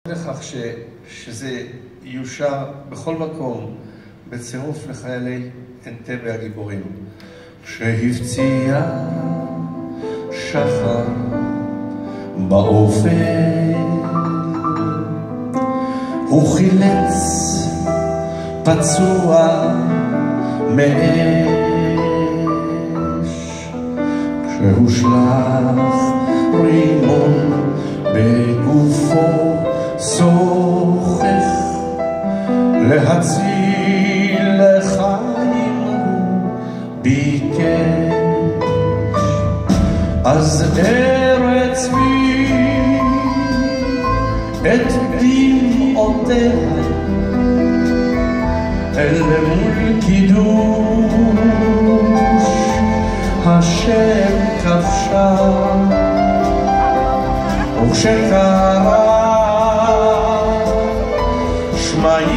לכך שזה יושר בכל מקום בצירוף לחיילי אנטבה הגיבורים. שהפציע שחר באופן הוא חילץ פצוע מאש כשהושלך רימון בגופו שוחך להציל לחיים הוא ביקש. אז ארץ בי את דמעותיה אל מול קידוש השם כבשה. וכשקרא שמע